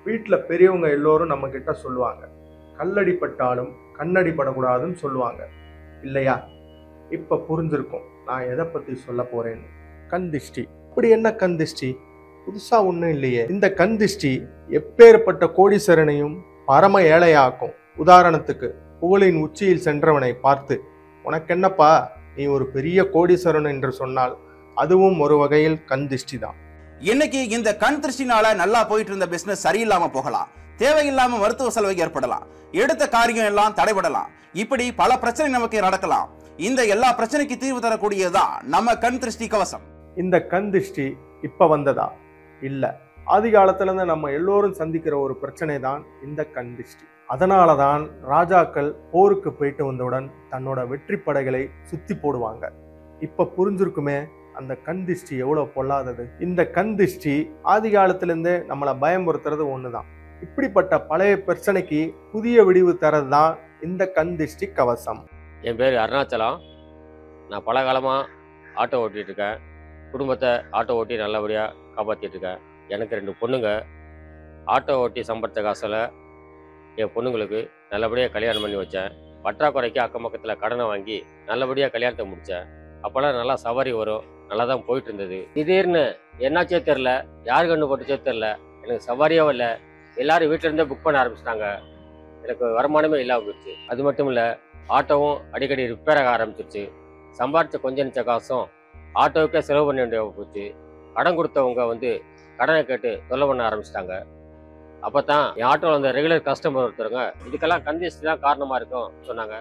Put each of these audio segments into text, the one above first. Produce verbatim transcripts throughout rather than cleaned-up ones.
வீட்டுல பெரியவங்க எல்லோரும் நம்ம கிட்ட சொல்லுவாங்க, கல்லடிப்பட்டாலும் கண்ணடிப்படக்கூடாதுன்னு சொல்லுவாங்க இல்லையா? இப்ப புரிஞ்சிருக்கும் நான் எதை பத்தி சொல்ல போறேன்னு. கண் திஷ்டி. இப்படி என்ன கண் திஷ்டி? புதுசா ஒண்ணும் இல்லையே. இந்த கண் திஷ்டி எப்பேற்பட்ட கோடீஸ்வரனையும் பரம ஏழையாக்கும். உதாரணத்துக்கு, புகழின் உச்சியில் சென்றவனை பார்த்து, உனக்கென்னப்பா நீ ஒரு பெரிய கோடீஸ்வரன் என்று சொன்னால் அதுவும் ஒரு வகையில் கண் திஷ்டி தான். இன்னைக்கு இந்த கண் திருஷ்டினால நல்லா போயிட்டு இருந்த பிசினஸ் சரியில்லாம போகலாம், தேவையில்லாம மருத்துவ செலவு ஏற்படலாம், எடுத்த காரியம் எல்லாம் தடைபடலாம், இப்படி பல பிரச்சனை நமக்கு நடக்கலாம். இந்த எல்லா பிரச்சனைக்கு தீர்வு தரக்கூடியதுதான் நம்ம கண் திருஷ்டி கவசம். இந்த கண் திஷ்டி இப்ப வந்ததா? இல்ல, ஆதி காலத்துல இருந்து நம்ம எல்லோரும் சந்திக்கிற ஒரு பிரச்சனை தான் இந்த கண் திஷ்டி. அதனாலதான் ராஜாக்கள் போருக்கு போயிட்டு வந்தவுடன் தன்னோட வெற்றி படைகளை சுத்தி போடுவாங்க. இப்ப புரிஞ்சிருக்குமே அந்த கண் திஷ்டி எவ்வளவு பொல்லாதது. இந்த கண் திஷ்டி ஆதி காலத்திலிருந்தே நம்மளை பயமுறுத்துறது ஒண்ணுதான். இப்படிப்பட்ட பழைய பிரச்சனைக்கு புதிய விடிவு தரது தான் இந்த கண் திஷ்டி கவசம். என் பேர் அருணாச்சலம். நான் பல காலமாக ஆட்டோ ஓட்டிகிட்டு இருக்கேன். குடும்பத்தை ஆட்டோ ஓட்டி நல்லபடியாக காப்பாற்றிட்டு இருக்கேன். எனக்கு ரெண்டு பொண்ணுங்க. ஆட்டோ ஓட்டி சம்பாதிச்ச காசில் என் பொண்ணுங்களுக்கு நல்லபடியாக கல்யாணம் பண்ணி வச்சேன். பற்றாக்குறைக்கு அக்கம் பக்கத்தில் கடனை வாங்கி நல்லபடியாக கல்யாணத்தை முடித்தேன். அப்போல்லாம் நல்லா சவாரி வரும், நல்லா தான் போயிட்டு இருந்தது. திடீர்னு என்னாச்சே தெரில, யார் கண்ணு போட்டுச்சே தெரில, எனக்கு சவாரியாகவும் இல்லை. எல்லோரும் வீட்டிலேருந்தே புக் பண்ண ஆரம்பிச்சிட்டாங்க. எனக்கு வருமானமே இல்லாமல் போயிடுச்சு. அது மட்டும் இல்லை, ஆட்டோவும் அடிக்கடி ரிப்பேர் ஆக ஆரம்பிச்சிருச்சு. சம்பாதிச்ச கொஞ்சம் நிச்ச காசும் ஆட்டோவுக்கே செலவு பண்ண வேண்டிய போச்சு. கடன் கொடுத்தவங்க வந்து கடனை கேட்டு தொல்லை பண்ண ஆரம்பிச்சிட்டாங்க. அப்போ தான் என் ஆட்டோவில் அந்த ரெகுலர் கஸ்டமர் ஒருத்தருங்க, இதுக்கெல்லாம் கண் திஷ்டி தான் காரணமாக இருக்கும் சொன்னாங்க.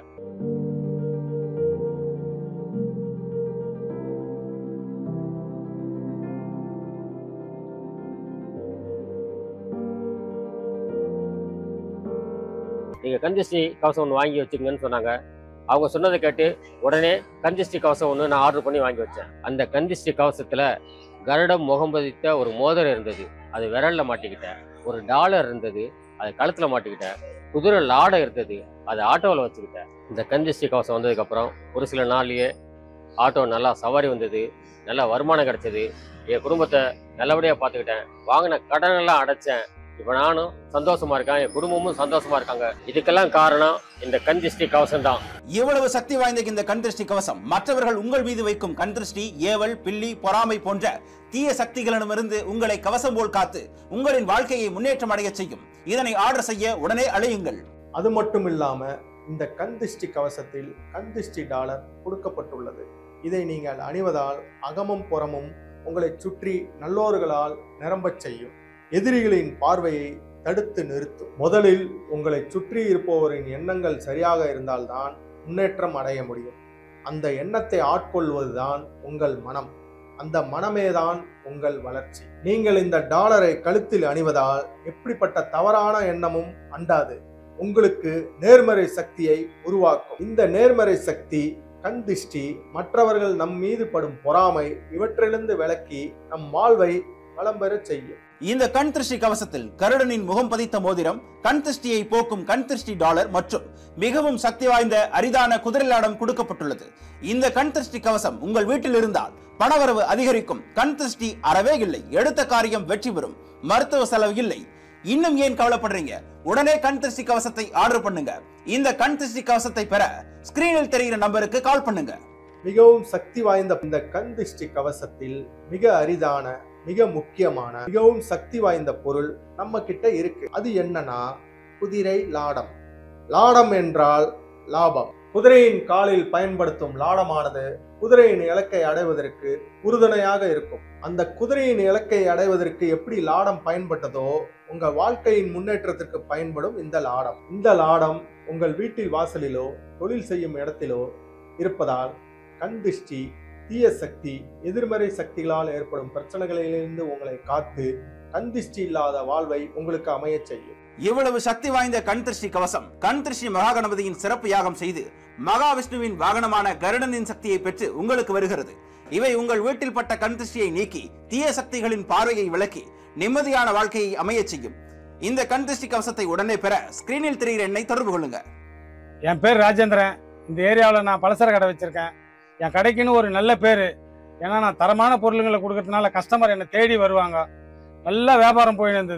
நீங்கள் கண் திஷ்டி கவசம் ஒன்று வாங்கி வச்சுக்கங்கன்னு சொன்னாங்க. அவங்க சொன்னதை கேட்டு உடனே கண் திஷ்டி கவசம் ஒன்று நான் ஆர்டர் பண்ணி வாங்கி வச்சேன். அந்த கண் திஷ்டி கவசத்தில் கருடம் முகம் பதித்த ஒரு மோதிரம் இருந்தது, அது விரலில் மாட்டிக்கிட்டேன். ஒரு டாலர் இருந்தது, அது கழுத்தில் மாட்டிக்கிட்டேன். குதிரை லாடை இருந்தது, அது ஆட்டோவில் வச்சுக்கிட்டேன். இந்த கண் திஷ்டி கவசம் வந்ததுக்கப்புறம் ஒரு சில நாள்லேயே ஆட்டோ நல்லா சவாரி வந்தது, நல்லா வருமானம் கிடைச்சது. என் குடும்பத்தை நல்லபடியாக பார்த்துக்கிட்டேன். வாங்கின கடனெல்லாம் அடைச்சேன். இப்போ நானும் சந்தோஷமா இருக்கேன், என் குடும்பமும் சந்தோஷமா இருக்காங்க. இதுக்கெல்லாம் காரணம் இந்த கண் திருஷ்டி கவசம் தான். இவ்வளவு சக்தி வாய்ந்த இந்த கண் திருஷ்டி கவசம் மற்றவர்கள் உங்கள் மீது வைக்கும் கண் திருஷ்டி, ஏவல், பில்லி, பொறாமை போன்ற தீய சக்திகளிடமிருந்து உங்களை கவசம் போல் காத்து உங்களின் வாழ்க்கையை முன்னேற்றம் அடைய செய்யும். இதனை ஆர்டர் செய்ய உடனே அழையுங்கள். அது மட்டும் இல்லாம இந்த கண் திருஷ்டி கவசத்தில் கண் திருஷ்டி டாலர் கொடுக்கப்பட்டுள்ளது. இதை நீங்கள் அணிவதால் அகமும் புறமும் உங்களை சுற்றி நல்லோர்களால் நிரம்பச் செய்யும். எதிரிகளின் பார்வையை தடுத்து நிறுத்தும். முதலில் உங்களை சுற்றி இருப்பவரின் எண்ணங்கள் சரியாக இருந்தால்தான் முன்னேற்றம் அடைய முடியும். அந்த எண்ணத்தை ஆட்கொள்வதுதான் உங்கள் மனம். அந்த மனமேதான் உங்கள் வளர்ச்சி. நீங்கள் இந்த டாலரை கழுத்தில் அணிவதால் எப்படிப்பட்ட தவறான எண்ணமும் அண்டாது. உங்களுக்கு நேர்மறை சக்தியை உருவாக்கும். இந்த நேர்மறை சக்தி கண் திஷ்டி, மற்றவர்கள் நம் மீது படும் பொறாமை இவற்றிலிருந்து விலக்கி நம் வாழ்வை வளம் பெற செய்யும். இந்த கண் திருஷ்டி கவசத்தில் கருடனின் முகம் பதித்த மோதிரம், கண் திருஷ்டியை போக்கும் கண் திருஷ்டி டாலர் மற்றும் மிகவும் சக்தி வாய்ந்த அரிதான குதிரை லாடம் கொடுக்கப்பட்டுள்ளது. இந்த கண் திருஷ்டி கவசம் உங்கள் வீட்டில் இருந்தால் பணவரவு அதிகரிக்கும். கண் திருஷ்டி அறவே இல்லை, எடுத்த காரியம் வெற்றி பெறும், மருத்துவ செலவு இல்லை. இன்னும் ஏன் கவலைப்படுறீங்க? உடனே கண் திருஷ்டி கவசத்தை ஆர்டர் பண்ணுங்க. இந்த கண் திருஷ்டி கவசத்தை பெற ஸ்கிரீனில் தெரிகிற நம்பருக்கு கால் பண்ணுங்க. மிகவும் சக்தி வாய்ந்த இந்த கண் திருஷ்டி கவசத்தில் மிக அரிதான, மிக முக்கியமான, மிகவும் சக்தி வாய்ந்த பொருள் நம்ம கிட்ட இருக்கு. அது என்னன்னா குதிரை லாடம். லாடம் என்றால் லாபம். குதிரையின் காலில் பயன்படுத்தும் லாடமானது குதிரையின் இலக்கை அடைவதற்கு உறுதுணையாக இருக்கும். அந்த குதிரையின் இலக்கை அடைவதற்கு எப்படி லாடம் பயன்பட்டதோ உங்க வாழ்க்கையின் முன்னேற்றத்திற்கு பயன்படும் இந்த லாடம். இந்த லாடம் உங்கள் வீட்டில் வாசலிலோ தொழில் செய்யும் இடத்திலோ இருப்பதால் கண் திருஷ்டி, தீய சக்தி, எதிர்மறை சக்திகளால் ஏற்படும் பிரச்சனைகளிலிருந்து உங்களை காத்து கண் திருஷ்டி இல்லாத வாழ்வை உங்களுக்கு அமைய செய்யும். இவ்வளவு சக்தி வாய்ந்த கண் திருஷ்டி கவசம் கண் திருஷ்டி மகாகணபதியின் சிறப்பு யாகம் செய்து மகாவிஷ்ணுவின் வாகனமான கருடனின் சக்தியை பெற்று உங்களுக்கு வருகிறது. இவை உங்கள் வீட்டில் பட்ட கண் திருஷ்டியை நீக்கி தீய சக்திகளின் பார்வையை விலக்கி நிம்மதியான வாழ்க்கையை அமைய செய்யும். இந்த கண் திருஷ்டி கவசத்தை உடனே பெற ஸ்கிரீனில் தெரிகிற எண்ணை தொடர்பு கொள்ளுங்க. என் பேர் ராஜேந்திரன். இந்த ஏரியாவில் நான் பலசர கடை வச்சிருக்கேன். என் கடைக்குன்னு ஒரு நல்ல பேர். ஏன்னா நான் தரமான பொருளுங்களை கொடுக்கறதுனால கஸ்டமர் என்னை தேடி வருவாங்க. நல்ல வியாபாரம் போயின்னு இருந்தது.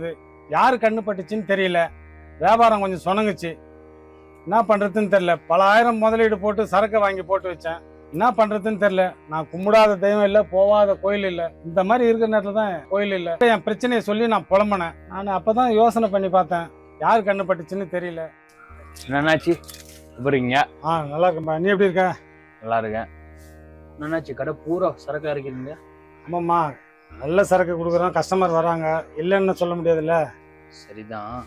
யாரு கண்ணு பட்டுச்சுன்னு தெரியல. வியாபாரம் கொஞ்சம் சொனங்குச்சு. என்ன பண்றதுன்னு தெரியல. பல ஆயிரம் முதலீடு போட்டு சரக்கு வாங்கி போட்டு வச்சேன். என்ன பண்றதுன்னு தெரியல. நான் கும்பிடாத தெய்வம் இல்லை, போவாத கோயில் இல்லை. இந்த மாதிரி இருக்கிற நேரத்துல தான் கோயில் இல்லை. என் பிரச்சனையை சொல்லி நான் புலம்பினேன். நான் அப்பதான் யோசனை பண்ணி பார்த்தேன், யாரு கண்ணு பட்டுச்சுன்னு தெரியல. என்னாச்சு இருக்கீங்க? ஆ நல்லா இருக்கேன்பா. நீ எப்படி இருக்க? நல்லா இருக்கேன். என்னாச்சு கடை பூரா சரக்கா இருக்கீங்க? ஆமாம்மா, நல்ல சரக்கு கொடுக்குறோம், கஸ்டமர் வராங்க, இல்லைன்னு சொல்ல முடியாதுல்ல. சரிதான்.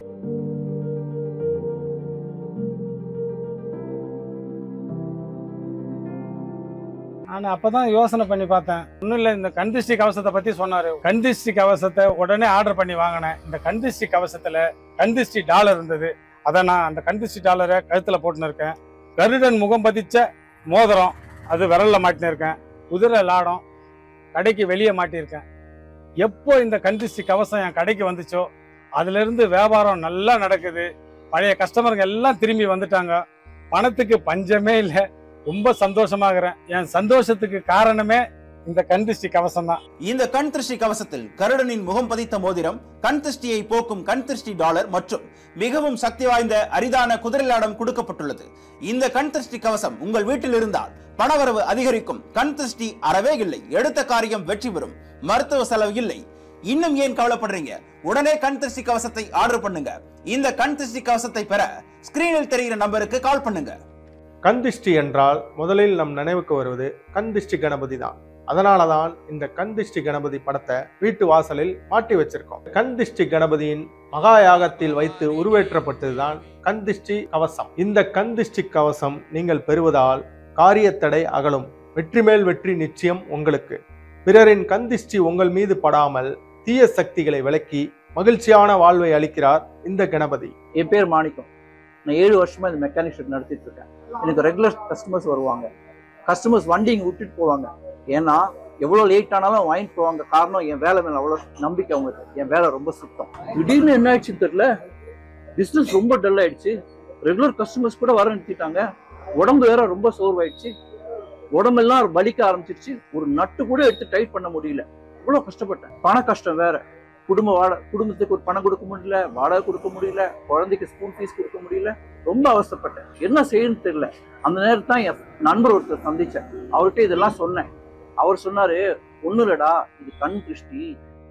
நான் அப்பதான் யோசனை பண்ணி பார்த்தேன். ஒன்றும் இல்லை, இந்த கந்திஷ்டி கவசத்தை பத்தி சொன்னாரு. கந்திஷ்டி கவசத்தை உடனே ஆர்டர் பண்ணி வாங்கினேன். இந்த கந்திஷ்டி கவசத்துல கந்திஷ்டி டாலர் இருந்தது. அதை நான் அந்த கந்திஷ்டி டாலரை கழுத்துல போட்டுன்னு இருக்கேன். கருடன் முகம் பதிச்ச மோதிரம் அது விரல்ல மாட்டின்னு இருக்கேன். குதிரை லாடம் கடைக்கு வெளியே மாட்டியிருக்கேன். எப்போ இந்த கந்திஷ்டி கவசம் என் கடைக்கு வந்துச்சோ அதுல இருந்து வியாபாரம் நல்லா நடக்குது. பழைய கஸ்டமருங்க எல்லாம் திரும்பி வந்துட்டாங்க. பணத்துக்கு பஞ்சமே இல்லை. ரொம்ப சந்தோஷமாகிறேன். என் சந்தோஷத்துக்கு காரணமே இந்த கண் திருஷ்டி கவசம் தான். இந்த கண் திருஷ்டி கவசத்தில் கருடனின் முகம் பதித்த மோதிரம், கண் திருஷ்டியை போக்கும் கண் திருஷ்டி டாலர் மற்றும் மிகவும் சக்தி வாய்ந்த அரிதான குதிரைலாடம் கொடுக்கப்பட்டுள்ளது. இந்த கண் திருஷ்டி கவசம் உங்கள் வீட்டில் இருந்தால் பணவரவு அதிகரிக்கும். கண் திருஷ்டி அறவே இல்லை, எடுத்த காரியம் வெற்றி பெறும், மருத்துவ செலவு இல்லை. இன்னும் ஏன் கவலைப்படுறீங்க? உடனே கண் திருஷ்டி கவசத்தை ஆர்டர் பண்ணுங்க. இந்த கண் திருஷ்டி கவசத்தை பெற ஸ்கிரீனில் தெரிகிற நம்பருக்கு கால் பண்ணுங்க. கந்திஷ்டி என்றால் முதலில் நம் நினைவுக்கு வருவது கந்திஷ்டி கணபதி தான். அதனால தான் இந்த கந்திஷ்டி கணபதி படத்தை வீட்டு வாசலில் மாட்டி வச்சிருக்கோம். கந்திஷ்டி கணபதியின் மகா யாகத்தில் வைத்து உருவேற்றப்பட்டதுதான் கந்திஷ்டி கவசம். இந்த கந்திஷ்டி கவசம் நீங்கள் பெறுவதால் காரியத்தடை அகலும். வெற்றி மேல் வெற்றி நிச்சயம் உங்களுக்கு. பிறரின் கந்திஷ்டி உங்கள் மீது படாமல் தீய சக்திகளை விலக்கி மகிழ்ச்சியான வாழ்வை அளிக்கிறார் இந்த கணபதி. என் பேர் மாணிக்கம். நான் ஏழு வருஷமா இந்த மெக்கானிக் ஷெட் நடத்திட்டு இருக்கேன். எனக்கு ரெகுலர் கஸ்டமர்ஸ் வருவாங்க. கஸ்டமர்ஸ் வண்டி இங்கே விட்டுட்டு போவாங்க. ஏன்னா எவ்வளோ லேட் ஆனாலும் வாங்கிட்டு போவாங்க. காரணம் என் வேலை மேலே அவ்வளோ நம்பிக்கை அவங்களுக்கு. என் வேலை ரொம்ப சுத்தம். திடீர்னு என்ன ஆயிடுச்சுன்னு தெரியல, பிஸ்னஸ் ரொம்ப டல் ஆயிடுச்சு. ரெகுலர் கஸ்டமர்ஸ் கூட வர நிறுத்திட்டாங்க. உடம்பு வேற ரொம்ப சோர்வாயிடுச்சு. உடம்பெல்லாம் வலிக்க ஆரம்பிச்சிருச்சு. ஒரு நட்டு கூட எடுத்து டைட் பண்ண முடியல. இவ்வளோ கஷ்டப்பட்டேன். பண கஷ்டம் வேற. குடும்ப வாடகை, குடும்பத்துக்கு ஒரு பணம் கொடுக்க முடியல, வாடகை கொடுக்க முடியல, குழந்தைக்கு ஸ்கூல் ஃபீஸ் கொடுக்க முடியல. ரொம்ப அவசரப்பட்டேன். என்ன செய்யணும்னு தெரியல. அந்த நேரத்தில் தான் என் நண்பர் ஒருத்தர் சந்திச்சேன். அவர்கிட்ட இதெல்லாம் சொன்னேன். அவர் சொன்னாரு, ஒன்றும் இல்லடா, இது கண் திருஷ்டி.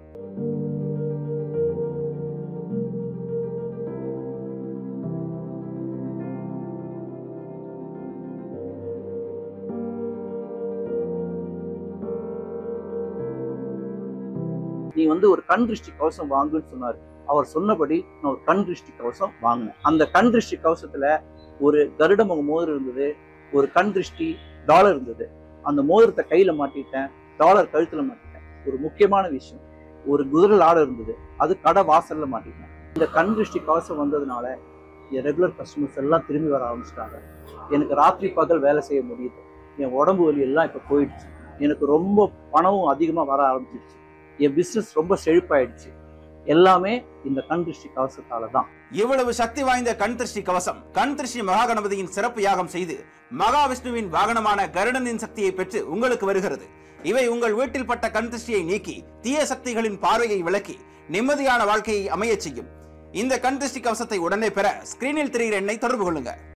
நீ வந்து ஒரு கண் திருஷ்டி கவசம் வாங்குன்னு சொன்னாரு. அவர் சொன்னபடி நான் ஒரு கண் திருஷ்டி கவசம் வாங்கினேன். அந்த கண் திருஷ்டி கவசத்துல ஒரு கருட முக மோதிரம் இருந்தது, ஒரு கண் திருஷ்டி டாலர் இருந்தது. அந்த மோதிரத்தை கையில மாட்டிட்டேன், டாலர் கழுத்துல மாட்டிட்டேன். ஒரு முக்கியமான விஷயம், ஒரு குதிரை லாடம் இருந்தது, அது கடை வாசல்ல மாட்டிட்டேன். இந்த கண் திருஷ்டி கவசம் வந்ததுனால என் ரெகுலர் கஸ்டமர்ஸ் எல்லாம் திரும்பி வர ஆரம்பிச்சிட்டாங்க. எனக்கு ராத்திரி பகல் வேலை செய்ய முடியுது. என் உடம்பு வலி எல்லாம் இப்ப போயிடுச்சு. எனக்கு ரொம்ப பணமும் அதிகமா வர ஆரம்பிச்சிருச்சு. என் பிசினஸ் ரொம்ப செழிப்பாயிடுச்சு. எல்லாமே இந்த கண் திருஷ்டி கவசத்தால தான். இவ்வளவு சக்தி வாய்ந்த கண் திருஷ்டி கவசம் கண் திருஷ்டி மகா கணபதியின் சிறப்பு யாகம் செய்து மகாவிஷ்ணுவின் வாகனமான கருடனின் சக்தியை பெற்று உங்களுக்கு வருகிறது. இவை உங்கள் வீட்டில் பட்ட கண் திருஷ்டியை நீக்கி தீய சக்திகளின் பார்வையை விலக்கி நிம்மதியான வாழ்க்கையை அமைய செய்யும். இந்த கண் திருஷ்டி கவசத்தை உடனே பெற ஸ்கிரீனில் தெரிகிற எண்ணை தொடர்பு கொள்ளுங்க.